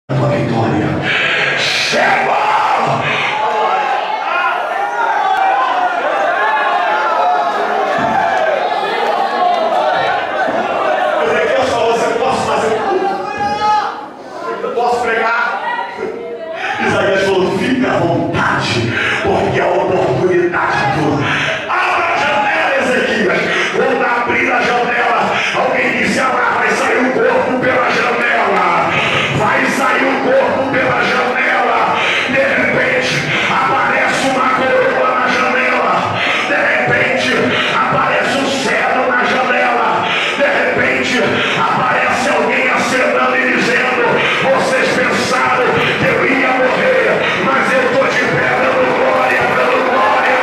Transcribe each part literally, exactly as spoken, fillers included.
tua vitória. Chega! Ezequiel falou: você posso fazer tudo? Eu posso pregar? Isaías falou: fica à vontade, porque é a oportunidade tua. Abra a janela, Ezequias. Quando abrir a janela, alguém disse: ah, vai sair um corpo pela janela. Vai sair um corpo pela janela. De repente aparece uma coroa na janela. De repente aparece um cedro na janela. De repente aparece alguém acenando e dizendo: vocês pensaram que eu ia morrer, mas eu estou de pé dando glória, dando glória.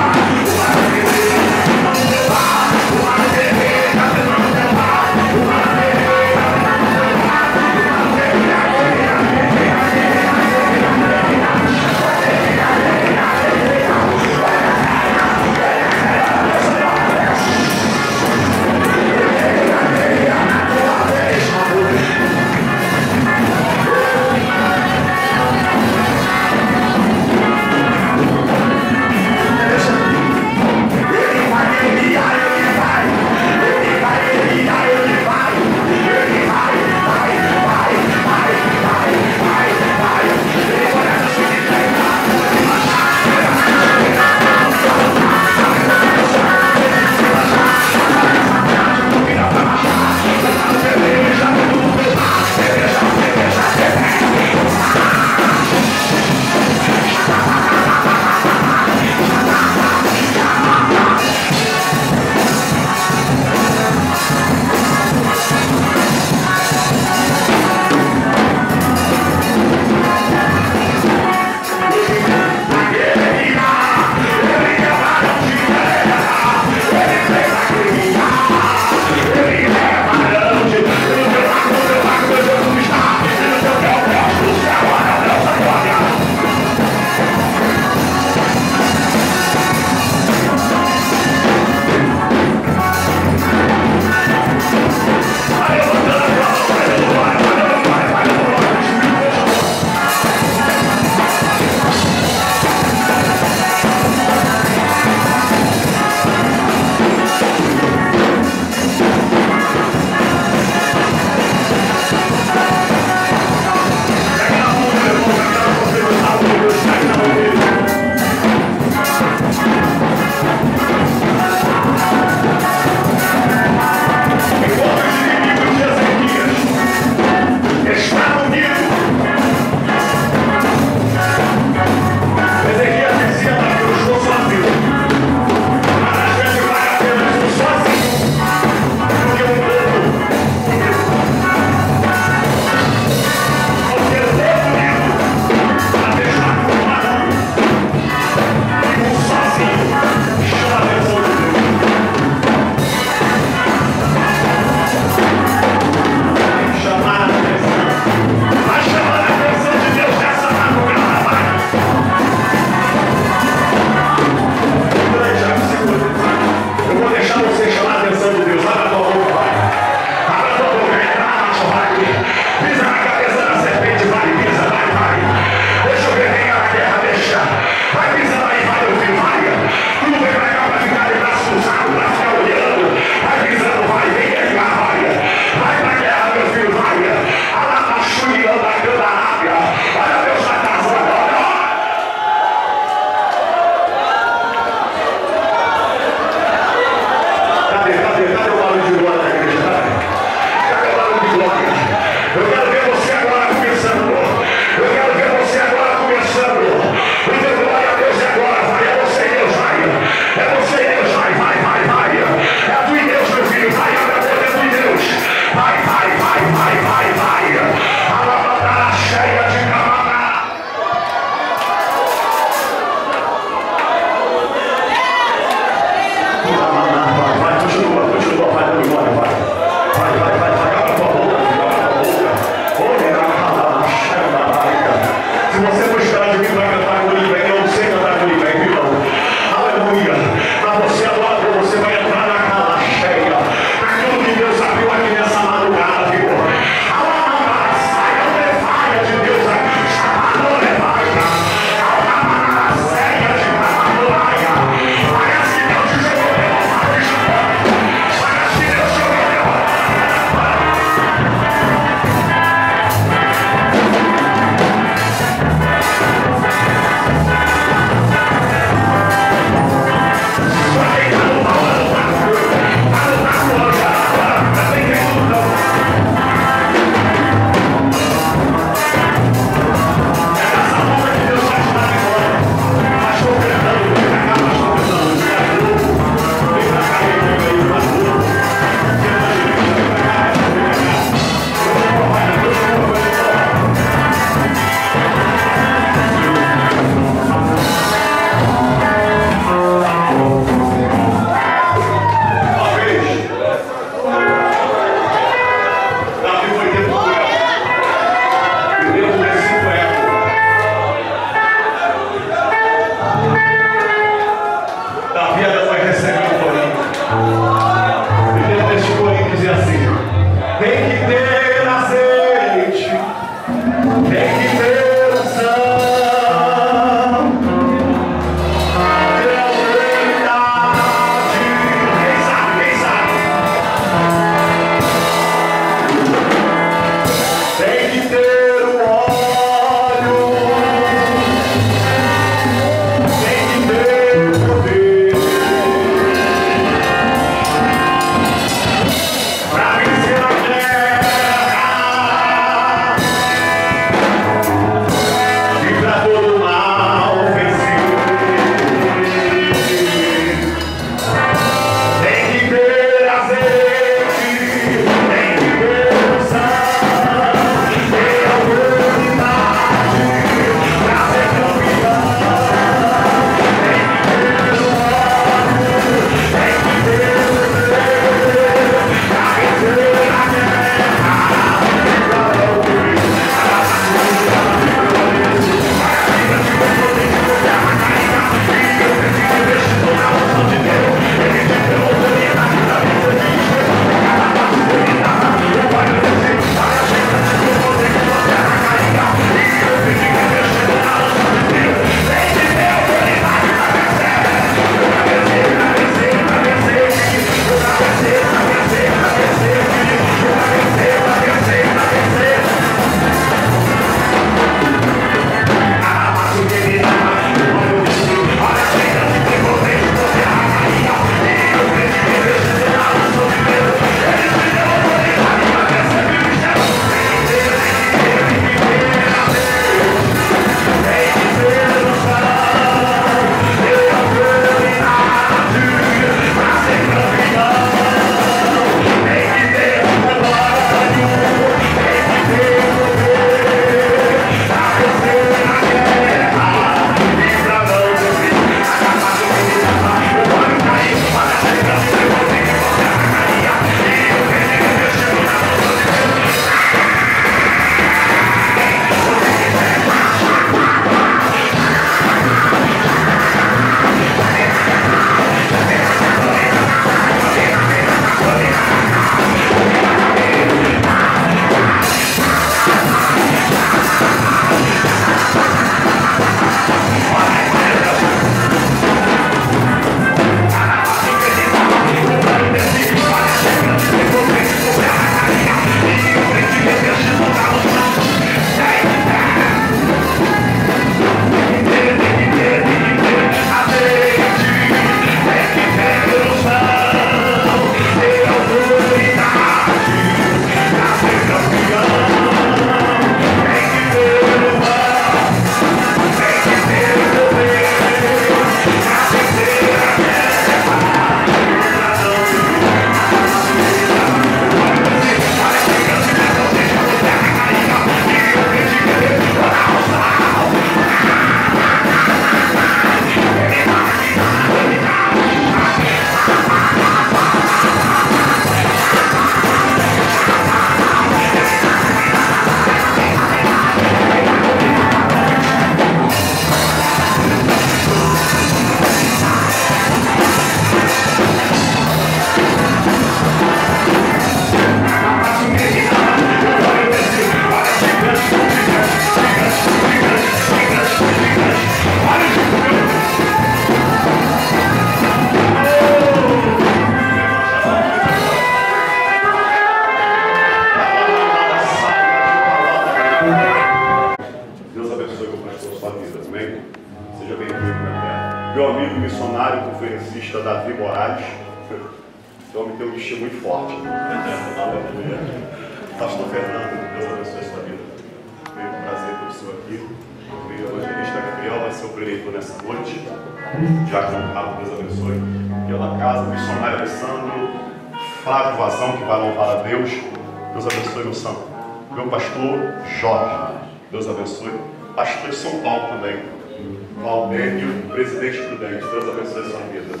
meu amigo missionário, conferencista Davi Moraes. Esse homem tem um destino muito forte. Aleluia. Pastor Fernando, Deus abençoe a sua vida. Veio um prazer ter o senhor aqui. O evangelista Gabriel vai ser o preletor nessa noite. Já Carlos, Deus abençoe. Pela casa, o missionário Alessandro Flávio Vazão, que vai louvar a Deus. Deus abençoe, meu santo. Meu pastor Jorge, Deus abençoe. Pastor de São Paulo também. Valdênio, presidente prudente, Deus abençoe a sua vida.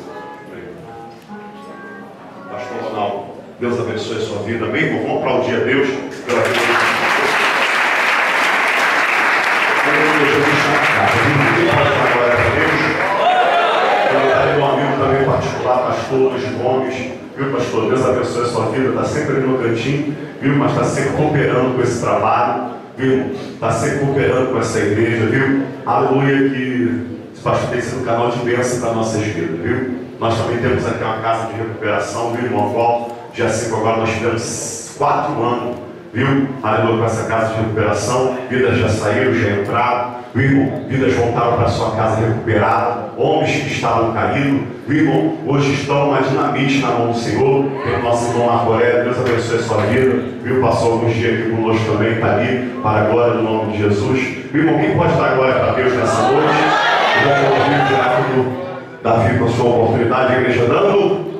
Pastor Ronaldo, Deus abençoe a sua vida. Amém? Vamos aplaudir a Deus pela vida de Deus. Meu amigo também particular, pastor Luiz Gomes. Viu, pastor? Deus abençoe a sua vida. Está sempre ali no cantinho, viu? Mas está sempre cooperando com esse trabalho, viu? Está sempre cooperando com essa igreja, viu? Aleluia, que esse pastor tem sido um canal de bênção para nossas vidas, viu? Nós também temos aqui uma casa de recuperação, viu, irmão Paulo? Dia cinco agora nós tivemos quatro anos, viu? Aleluia, com essa casa de recuperação. Vidas já saíram, já entraram, viu, irmão? Vidas voltaram para sua casa recuperada. Homens que estavam caídos, viu, irmão? Hoje estão mais dinamite na mão do Senhor. Tem o nosso irmão Marco Aurélio, Deus abençoe a sua vida, viu? Passou alguns dias aqui conosco também, está ali, para a glória do nome de Jesus. Viu, irmão? Quem pode dar glória para Deus nessa noite? Eu vou ouvir o diácono Davi com a sua oportunidade, a igreja dando.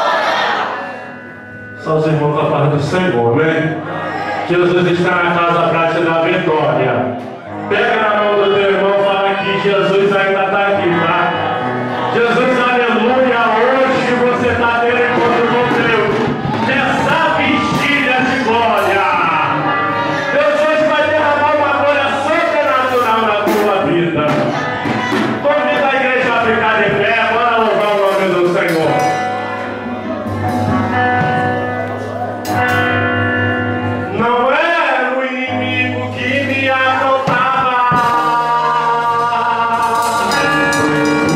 São os irmãos da paz do Senhor, né? Jesus está na casa para te dar vitória. Pega na mão do teu irmão e fala que Jesus ainda está aqui, tá? Jesus, aleluia, hoje você está tendo encontro com Deus. Nessa vigília de glória. Deus hoje vai derramar uma glória sobrenatural na tua vida. Convida a igreja a ficar de pé, bora louvar o nome do Senhor. Não era o inimigo que me aprontava.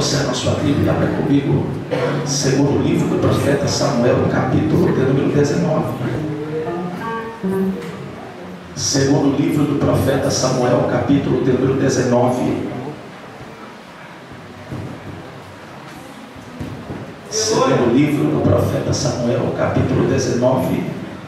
você na sua Bíblia, abra comigo, segundo livro do profeta Samuel, capítulo de número dezenove. Segundo livro do profeta Samuel, capítulo de número dezenove. Segundo livro do profeta Samuel, capítulo dezenove,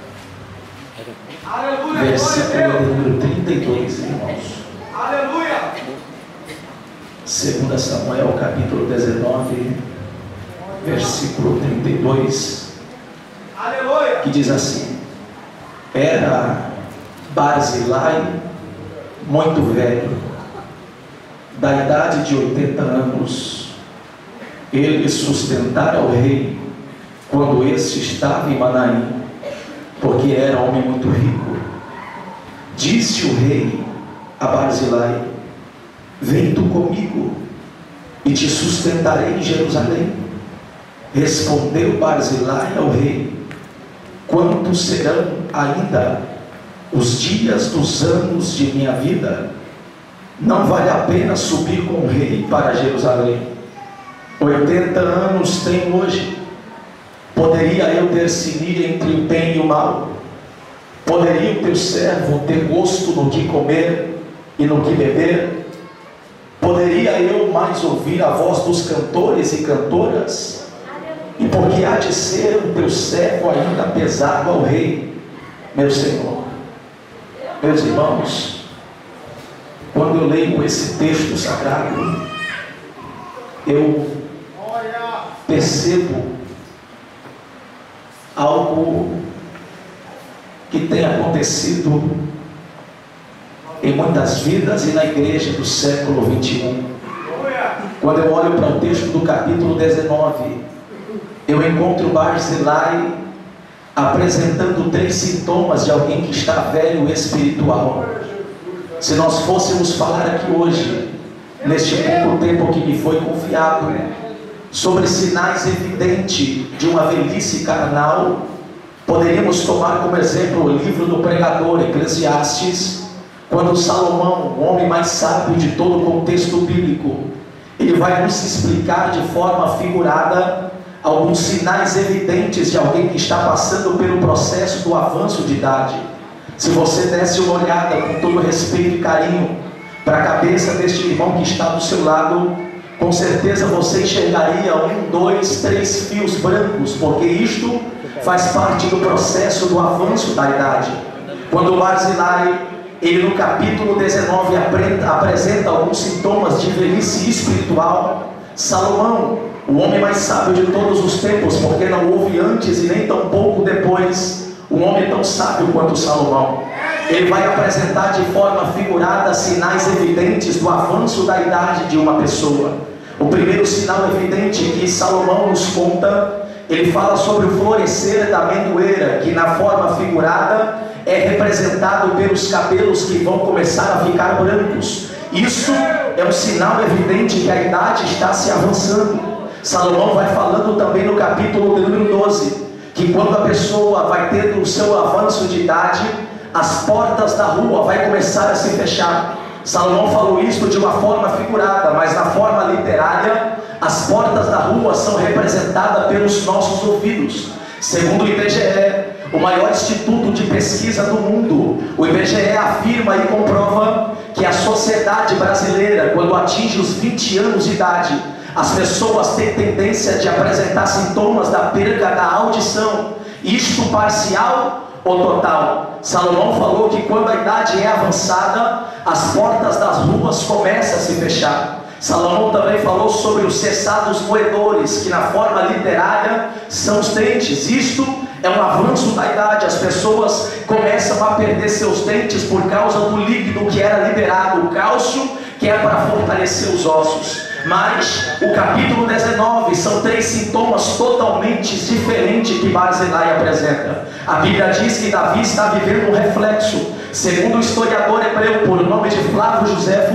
versículo de número trinta e dois, irmãos. Aleluia! Segundo Samuel, capítulo dezenove, versículo trinta e dois. Aleluia! Que diz assim: era Barzilai muito velho, da idade de oitenta anos. Ele sustentara o rei quando este estava em Manaim, porque era homem muito rico. Disse o rei a Barzilai: vem tu comigo e te sustentarei em Jerusalém. Respondeu Barzilai ao rei: quantos serão ainda os dias dos anos de minha vida? Não vale a pena subir com o rei para Jerusalém. Oitenta anos tenho hoje. Poderia eu discernir entre o bem e o mal? Poderia o teu servo ter gosto no que comer e no que beber? Poderia eu mais ouvir a voz dos cantores e cantoras? E porque há de ser o teu servo ainda pesado ao rei, meu Senhor? Meus irmãos, quando eu leio esse texto sagrado, eu percebo algo que tem acontecido em muitas vidas e na igreja do século vinte e um. Quando eu olho para o texto do capítulo dezenove, eu encontro Barzilai apresentando três sintomas de alguém que está velho espiritual. Se nós fôssemos falar aqui hoje, neste pouco tempo que me foi confiado, sobre sinais evidentes de uma velhice carnal, poderíamos tomar como exemplo o livro do pregador Eclesiastes, quando Salomão, o homem mais sábio de todo o contexto bíblico, ele vai nos explicar de forma figurada alguns sinais evidentes de alguém que está passando pelo processo do avanço de idade. Se você desse uma olhada com todo respeito e carinho para a cabeça deste irmão que está do seu lado, com certeza você enxergaria um, dois, três fios brancos, porque isto faz parte do processo do avanço da idade. Quando Barzilai, ele no capítulo dezenove apresenta alguns sintomas de velhice espiritual, Salomão, o homem mais sábio de todos os tempos, porque não houve antes e nem tão pouco depois um homem tão sábio quanto Salomão, ele vai apresentar de forma figurada sinais evidentes do avanço da idade de uma pessoa. O primeiro sinal evidente que Salomão nos conta, ele fala sobre o florescer da amendoeira, que na forma figurada é representado pelos cabelos que vão começar a ficar brancos. Isso é um sinal evidente que a idade está se avançando. Salomão vai falando também no capítulo número doze, que quando a pessoa vai tendo o seu avanço de idade, as portas da rua vai começar a se fechar. Salomão falou isso de uma forma figurada, mas na forma literária, as portas da rua são representadas pelos nossos ouvidos. Segundo o I B G E, o maior instituto de pesquisa do mundo, o I B G E afirma e comprova que a sociedade brasileira, quando atinge os vinte anos de idade, as pessoas têm tendência de apresentar sintomas da perda da audição, isto parcial ou total. Salomão falou que quando a idade é avançada, as portas das ruas começam a se fechar. Salomão também falou sobre os cessados moedores, que na forma literária são os dentes. Isto é um avanço da idade. As pessoas começam a perder seus dentes por causa do líquido que era liberado, o cálcio, que é para fortalecer os ossos. Mas o capítulo dezenove são três sintomas totalmente diferentes que Barzilai apresenta. A Bíblia diz que Davi está vivendo um reflexo. Segundo o historiador hebreu por nome de Flávio Josefo,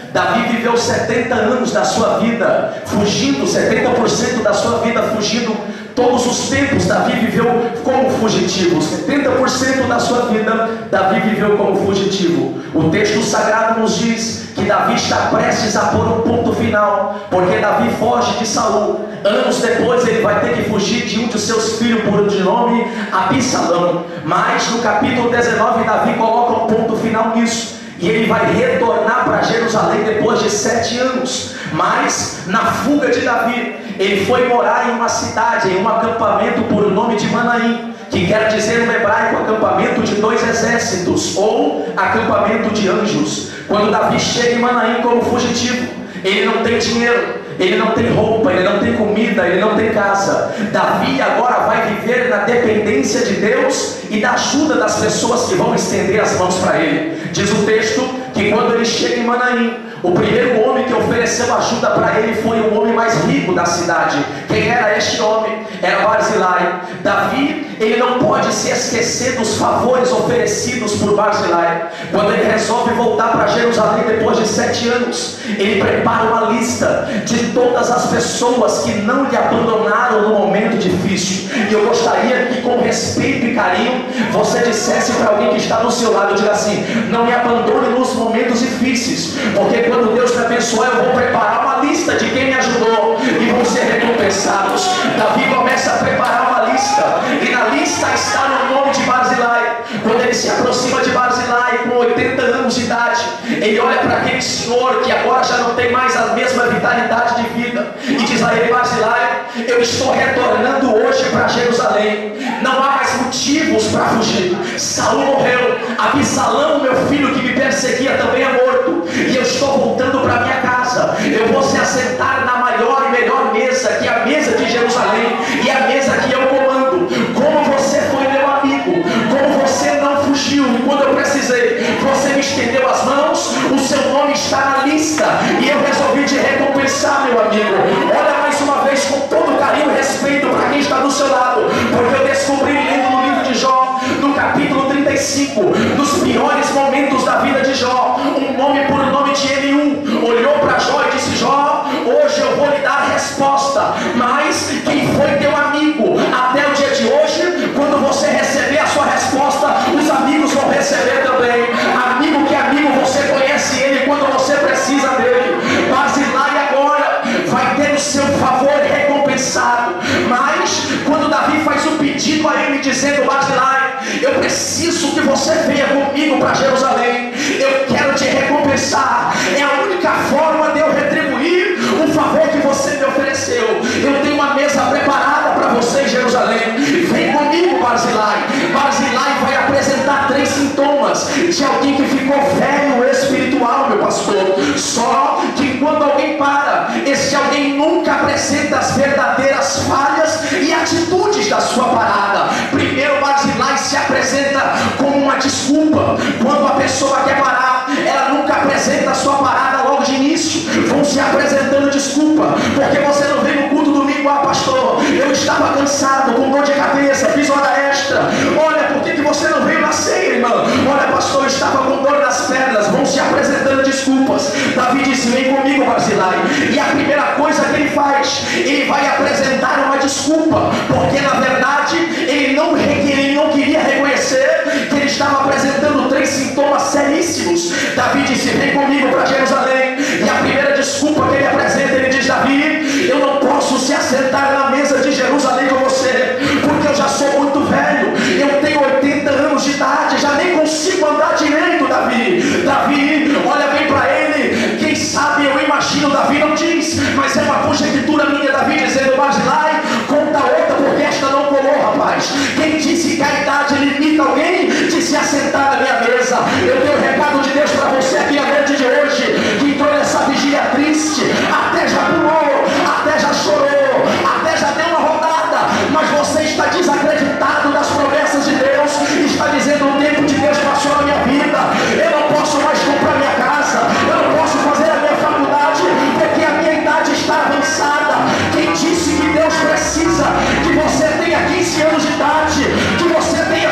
Davi viveu setenta anos da sua vida fugindo, setenta por cento da sua vida fugindo. Todos os tempos Davi viveu como fugitivo. setenta por cento da sua vida Davi viveu como fugitivo. O texto sagrado nos diz que Davi está prestes a pôr um ponto final, porque Davi foge de Saul. Anos depois ele vai ter que fugir de um de seus filhos por de nome Absalão. Mas no capítulo dezenove Davi coloca um ponto final nisso, e ele vai retornar para Jerusalém depois de sete anos. Mas na fuga de Davi, ele foi morar em uma cidade, em um acampamento por nome de Manaim, que quer dizer no hebraico acampamento de dois exércitos, ou acampamento de anjos. Quando Davi chega em Manaim como fugitivo, ele não tem dinheiro, ele não tem roupa, ele não tem comida, ele não tem casa. Davi agora vai viver na dependência de Deus e da ajuda das pessoas que vão estender as mãos para ele. Diz o texto que quando ele chega em Manaim, o primeiro homem que ofereceu ajuda para ele foi o homem mais rico da cidade. Quem era este homem? Era Barzilai. Davi, ele não pode se esquecer dos favores oferecidos por Barzilai. Quando ele resolve voltar para Jerusalém depois de sete anos, ele prepara uma lista de todas as pessoas que não lhe abandonaram no momento difícil. E eu gostaria que, com respeito e carinho, você dissesse para alguém que está do seu lado, diga assim: não me abandone nos momentos difíceis, porque quando Deus me abençoar, eu vou preparar uma lista de quem me ajudou e vão ser recompensados. Davi começa a preparar uma lista, e na lista está o nome de Barzilai. Quando ele se aproxima de Barzilai com oitenta anos de idade, ele olha para aquele senhor que agora já não tem mais a mesma vitalidade de vida e diz a ele: Barzilai, eu estou retornando hoje para Jerusalém, não há mais motivos para fugir. Saul morreu, Absalão, meu filho que me perseguia, também é morto, e eu estou voltando para minha casa. Eu vou se assentar na maior e melhor mesa, que é a mesa de Jerusalém, e a mesa que eu comando. Como você foi meu amigo, como você não fugiu, e quando eu precisei, você me estendeu as mãos, o seu nome está na lista, e eu resolvi te recompensar, meu amigo. Olha mais uma vez com todo carinho e respeito para quem está do seu lado, porque eu descobri lendo no livro de Jó, no capítulo trinta e cinco, nos piores momentos da vida de Jó, um homem por nome de Eliú olhou para Jó e disse: Jó, hoje eu vou lhe dar a resposta, mas quem foi teu amigo até o dia de hoje? Quando você receber a sua resposta, os amigos vão receber também. Amigo que é amigo, você conhece ele quando você precisa dele. Barzilai agora vai ter o seu favor recompensado. Mas quando Davi faz um pedido a ele dizendo: Barzilai, eu preciso que você venha comigo para Jerusalém, eu quero te recompensar, é a única forma de eu retribuir o favor que você me ofereceu. Eu tenho uma mesa preparada para você em Jerusalém, vem comigo, Barzilai. Barzilai vai apresentar três sintomas de alguém que ficou velho espiritual, meu pastor. Só que quando alguém para, esse alguém nunca apresenta as verdadeiras falhas e atitudes da sua parada. Primeiro, Barzilai se apresenta como uma desculpa. Quando a pessoa quer parar, ela nunca apresenta a sua parada logo de início. Vão se apresentando desculpa, porque você não veio no culto domingo. Ah, pastor, eu estava cansado, com dor de cabeça, fiz hora extra. Olha, por que, que você não veio na ceia, irmão? Olha, pastor, eu estava com dor nas pernas. Vão se apresentando desculpas. Davi disse: vem comigo, Barzilai. E a primeira coisa que ele faz, ele vai apresentar uma desculpa, porque na verdade ele não, ele não queria reconhecer que ele estava apresentando três sintomas seríssimos. Davi disse: vem comigo para Jerusalém. E a primeira desculpa que ele apresenta, ele diz: Davi, eu não posso se assentar na mesa de Jerusalém com você, porque eu já sou muito velho, eu tenho oitenta anos de idade, já nem consigo andar direito. Davi, Davi, olha bem para ele. Quem sabe, eu imagino, Davi não diz, mas é uma conjectura minha, Davi dizendo: Barzilai, conta outra, porque esta não colou, rapaz. Quem disse que a idade limita alguém de se assentar na minha mesa? Eu tenho um recado de Deus para você aqui na noite de hoje, que entrou nessa vigília triste, até já pulou, até já chorou, até já deu uma rodada, mas você está desacreditado das promessas de Deus, está dizendo: o tempo de Deus passou na minha vida, eu não posso mais comprar minha casa, eu não posso fazer a minha faculdade, porque a minha idade está avançada. Quem disse que Deus precisa que você tenha quinze anos de idade, que você tenha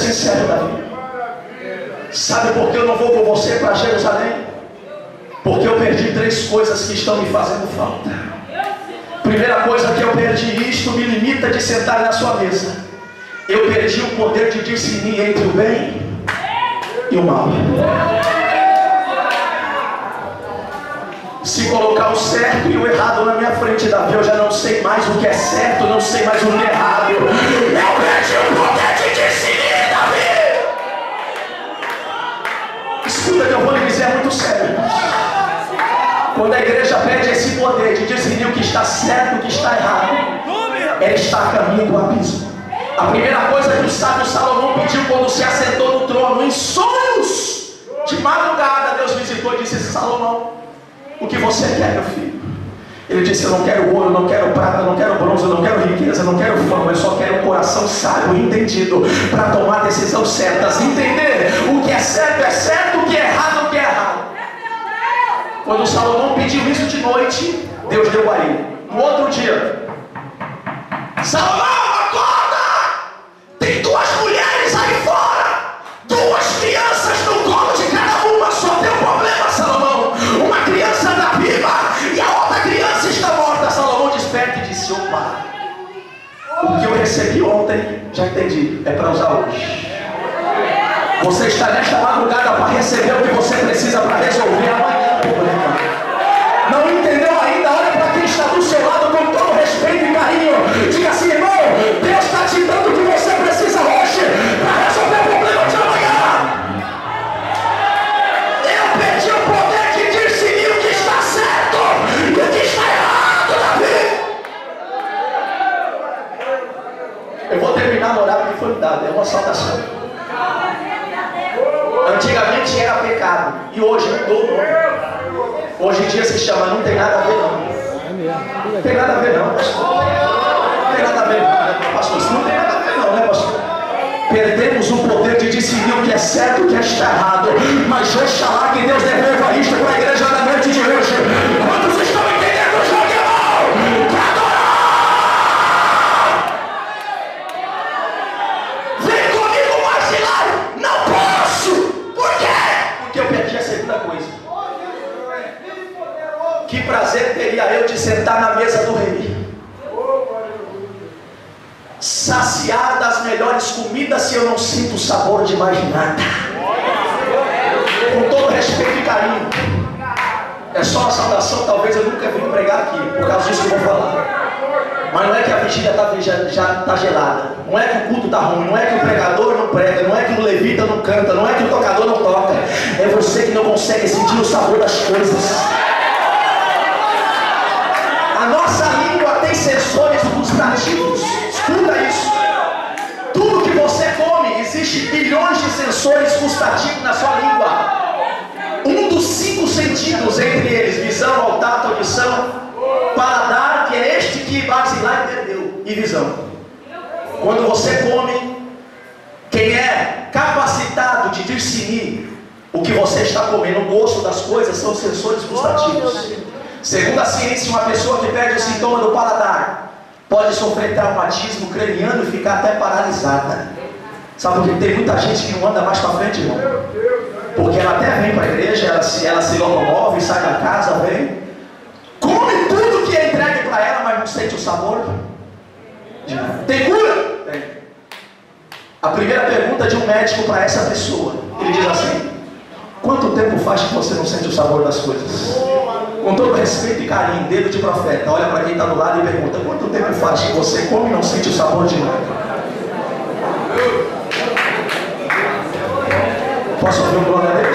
sincero, Davi. Sabe por que eu não vou com você para Jerusalém? Porque eu perdi três coisas que estão me fazendo falta. Primeira coisa que eu perdi, isto me limita de sentar na sua mesa. Eu perdi o poder de discernir entre o bem e o mal. Se colocar o certo e o errado na minha frente, Davi, eu já não sei mais o que é certo, não sei mais o que é errado. Eu perdi o poder de discernir, Davi. Escuta que eu vou lhe dizer, é muito sério. Quando a igreja perde esse poder de discernir o que está certo e o que está errado, ela está a caminho do abismo. A primeira coisa que o sábio Salomão pediu quando se assentou no trono, em sonhos, de madrugada, Deus visitou e disse: Salomão, o que você quer, meu filho? Ele disse: eu não quero ouro, não quero prata, não quero bronze, não quero riqueza, não quero fama, eu só quero um coração sábio e entendido para tomar decisões certas. Entender o que é certo é certo, o que é errado o que é errado. Quando Salomão pediu isso de noite, Deus deu a ele. No outro dia, Salomão, acorda! Tem duas mulheres aí fora, duas crianças no colo de cada uma. Só tem um problema, Salomão: uma criança está viva e a outra criança está morta. Salomão desperta e disse: opa, o que eu recebi ontem, já entendi, é para usar hoje. Você está nesta madrugada para receber o que você precisa para resolver amanhã o problema. Não entendeu ainda? Olha para quem está do seu lado com todo respeito e carinho. Diga assim: irmão, Deus está te dando o que você precisa hoje para resolver o problema de amanhã. Eu perdi o poder de discernir o que está certo e o que está errado, Davi. Eu vou terminar no horário que foi dado, é uma saudação. Antigamente era pecado e hoje mudou o nome. Hoje em dia se chama não tem nada a ver não. Não tem nada a ver não, pastor. Não tem nada a ver não, né, pastor? Isso não tem nada a ver não, né, pastor? Perdemos o poder de decidir o que é certo e o que está errado. Mas oxalá que Deus devolva isto para a igreja da noite de hoje. Quantos estão entendendo? Jogue a mão para adorar. Vem comigo, Marcilário. Não posso. Por quê? Porque eu perdi a segunda coisa. Que prazer teria eu de sentar na mesa do rei, saciar das melhores comidas, se eu não sinto o sabor de mais nada. Com todo respeito e carinho, é só uma saudação. Talvez eu nunca vim pregar aqui por causa disso que eu vou falar. Mas não é que a vigília tá, já está gelada, não é que o culto está ruim, não é que o pregador não prega, não é que o levita não canta, não é que o tocador não toca. É você que não consegue sentir o sabor das coisas. A nossa língua tem sensores gustativos. Escuta isso. Tudo que você come, existe bilhões de sensores gustativos na sua língua. Um dos cinco sentidos, entre eles visão, olfato, audição, paladar, que é este que Barzilai perdeu, e visão. Quando você come, quem é capacitado de discernir o que você está comendo, o gosto das coisas, são os sensores gustativos. Segundo a ciência, uma pessoa que perde o sintoma do paladar pode sofrer traumatismo craniano e ficar até paralisada. Sabe por que tem muita gente que não anda mais para frente, irmão? Porque ela até vem para a igreja, ela se, ela se locomove, sai da casa, vem, come tudo que é entregue para ela, mas não sente o sabor. Tem cura? Tem. A primeira pergunta de um médico para essa pessoa, ele diz assim: quanto tempo faz que você não sente o sabor das coisas? Com todo respeito e carinho, dedo de profeta, olha para quem está do lado e pergunta: quanto tempo faz que você come e não sente o sabor de nada? Posso ouvir um glória a Deus?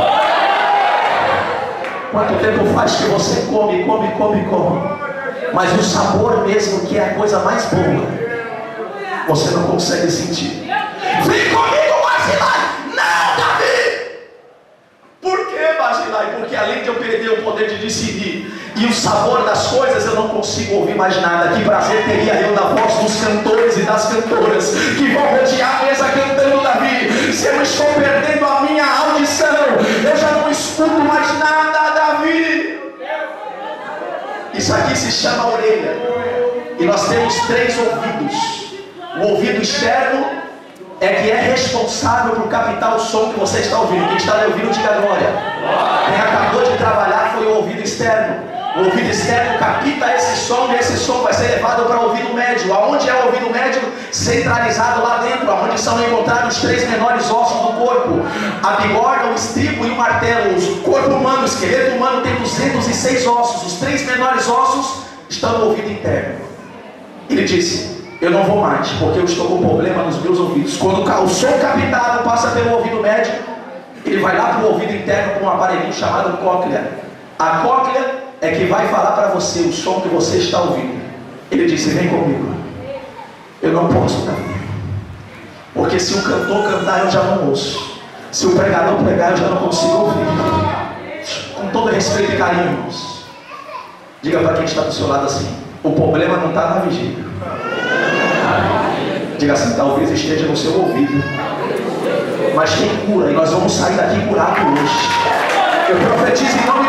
Quanto tempo faz que você come, come, come, come, mas o sabor mesmo, que é a coisa mais boa, você não consegue sentir? Vem comigo, Barzilai! Não, Davi! Por que, Barzilai? Porque além de eu perder o poder de decidir e o sabor das coisas, eu não consigo ouvir mais nada. Que prazer teria eu na voz dos cantores e das cantoras que vão rodear a mesa cantando, Davi. Se eu estou perdendo a minha audição, eu já não escuto mais nada, Davi. Isso aqui se chama orelha. E nós temos três ouvidos: o ouvido externo, é que é responsável por captar o som que você está ouvindo. Quem está ouvindo, diga glória. Quem acabou de trabalhar foi o ouvido externo. O ouvido externo capta esse som e esse som vai ser levado para o ouvido médio. Aonde é o ouvido médio? Centralizado lá dentro, aonde são encontrados os três menores ossos do corpo: a bigorna, o estribo e o martelo. O corpo humano, o esqueleto humano tem duzentos e seis ossos. Os três menores ossos estão no ouvido interno. Ele disse: eu não vou mais, porque eu estou com problema nos meus ouvidos. Quando o som captado passa pelo ouvido médio, ele vai lá para o ouvido interno com um aparelhinho chamado cóclea. A cóclea é que vai falar para você o som que você está ouvindo. Ele disse: vem comigo. Eu não posso, Davi, porque se o cantor cantar eu já não ouço, se o pregador pregar eu já não consigo ouvir. Com todo respeito e carinho, irmãos, diga para quem está do seu lado assim: o problema não está na vigília. Diga assim: talvez esteja no seu ouvido, mas tem cura, e nós vamos sair daqui curado hoje. Eu profetizo em nome